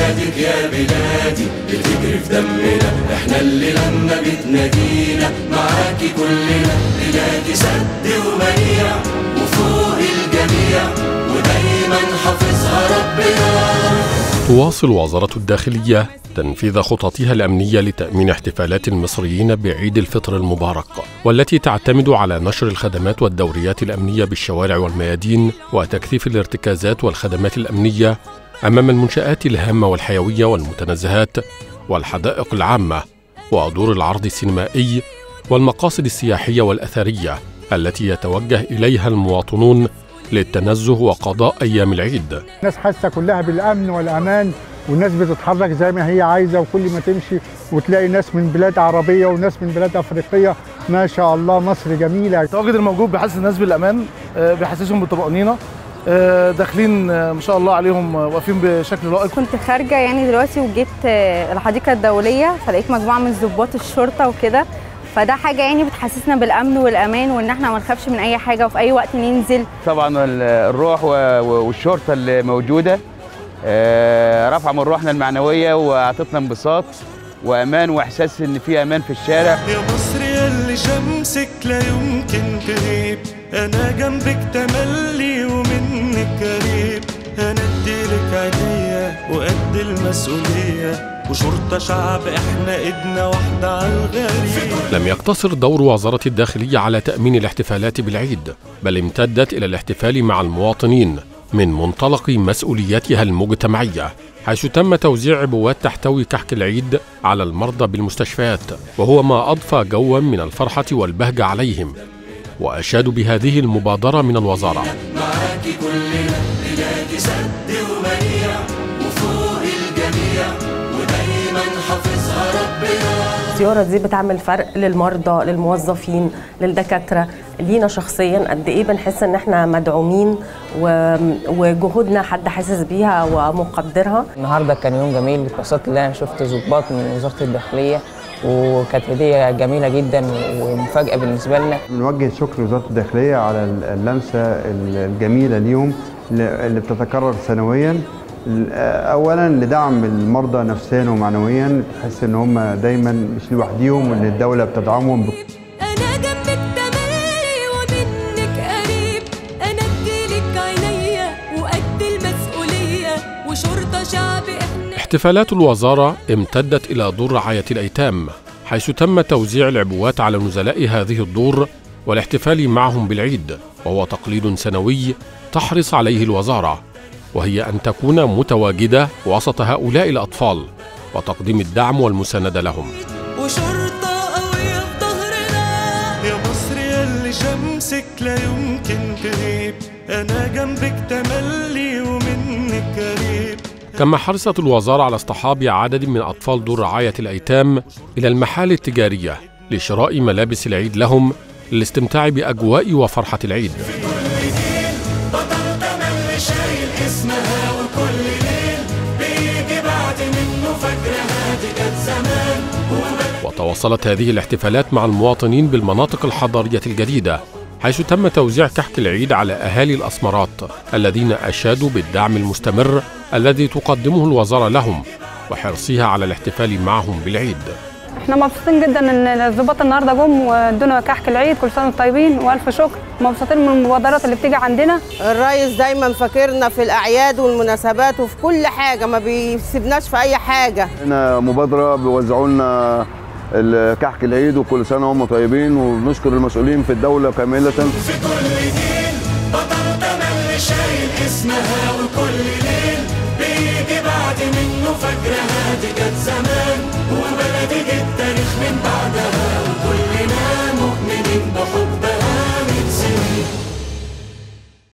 بلادك يا بلادي بتجري في دمنا، احنا اللي لما بتنادينا معاكي كلنا. بلادي سد ومنيع وفوق الجميع ودايما حافظها ربنا. تواصل وزارة الداخلية تنفيذ خططها الأمنية لتأمين احتفالات المصريين بعيد الفطر المبارك، والتي تعتمد على نشر الخدمات والدوريات الأمنية بالشوارع والميادين وتكثيف الارتكازات والخدمات الأمنية أمام المنشآت الهامة والحيوية والمتنزهات والحدائق العامة ودور العرض السينمائي والمقاصد السياحية والأثرية التي يتوجه إليها المواطنون للتنزه وقضاء أيام العيد. الناس حاسة كلها بالأمن والأمان، والناس بتتحرك زي ما هي عايزة، وكل ما تمشي وتلاقي ناس من بلاد عربية وناس من بلاد أفريقية. ما شاء الله مصر جميلة. التواجد الموجود بيحسس الناس بالأمان، بيحسسهم بالطمأنينة، داخلين ما شاء الله عليهم واقفين بشكل لائق. كنت خارجة يعني دلوقتي وجيت الحديقة الدولية، فلقيت مجموعة من ضباط الشرطة وكده، فده حاجة يعني بتحسسنا بالأمن والأمان، وإن احنا ما نخافش من أي حاجة وفي أي وقت ننزل. طبعا الروح والشرطة اللي موجودة رفع من روحنا المعنوية وعطتنا انبساط وأمان وإحساس إن في أمان في الشارع. يا مصر يلي شمسك لا يمكن تغيب، أنا جنبك تملي ومنك قريب، أنا أديلك عينيا وقد المسؤولية، وشرطة شعب احنا ايدنا واحدة على الغريب. لم يقتصر دور وزارة الداخلية على تأمين الاحتفالات بالعيد، بل امتدت إلى الاحتفال مع المواطنين من منطلق مسؤولياتها المجتمعية، حيث تم توزيع عبوات تحتوي كحك العيد على المرضى بالمستشفيات، وهو ما أضفى جوا من الفرحة والبهجة عليهم. وأشادوا بهذه المبادرة من الوزارة. معاكي كلنا بلادي سد ومنيع وفوق الجميع ودايما حافظها ربنا. الزيارة دي بتعمل فرق للمرضى، للموظفين، للدكاترة، لينا شخصيا قد ايه بنحس ان احنا مدعومين وجهودنا حد حاسس بيها ومقدرها. النهارده كان يوم جميل، اتبسطت ان انا شفت ضباط من وزارة الداخلية، وكانت هدية جميلة جدا ومفاجأة بالنسبة لنا. بنوجه شكر لوزارة الداخلية على اللمسة الجميلة ليهم اللي بتتكرر سنويا. اولا لدعم المرضى نفسيا ومعنويا، تحس ان هم دايما مش لوحديهم وان الدوله بتدعمهم. انا جنبك تملي ومنك قريب، انا اديلك عينيا وقد المسؤوليه، وشرطه شعب احنا. احتفالات الوزاره امتدت الى دور رعايه الايتام، حيث تم توزيع العبوات على نزلاء هذه الدور والاحتفال معهم بالعيد، وهو تقليد سنوي تحرص عليه الوزاره، وهي أن تكون متواجدة وسط هؤلاء الأطفال وتقديم الدعم والمساندة لهم. وشرطة قوية في ظهرنا، يا مصر يلي شمسك لا يمكن تغيب، أنا جنبك تملي ومنك قريب. كما حرصت الوزارة على اصطحاب عدد من أطفال دور رعاية الأيتام إلى المحال التجارية لشراء ملابس العيد لهم للاستمتاع بأجواء وفرحة العيد. اسمها وكل ليل بيجي بعد منه فجرها دي كانت زمان. وتواصلت هذه الاحتفالات مع المواطنين بالمناطق الحضرية الجديدة، حيث تم توزيع كحك العيد على أهالي الأسمرات الذين أشادوا بالدعم المستمر الذي تقدمه الوزارة لهم وحرصها على الاحتفال معهم بالعيد. احنا مبسوطين جدا ان الضباط النهارده جم وادونا كحك العيد، كل سنه وانتم طيبين والف شكر. مبسوطين من المبادرات اللي بتيجي عندنا. الرئيس دايما فاكرنا في الاعياد والمناسبات وفي كل حاجه، ما بيسيبناش في اي حاجه. هنا مبادره بيوزعوا لنا كحك العيد وكل سنه هم طيبين، وبنشكر المسؤولين في الدوله كامله. في كل جيل بطل تملي شايل اسمها وكل ليل بيجي بعد منه فجرها دي كانت زمان، وبلدي جه التاريخ من بعدها.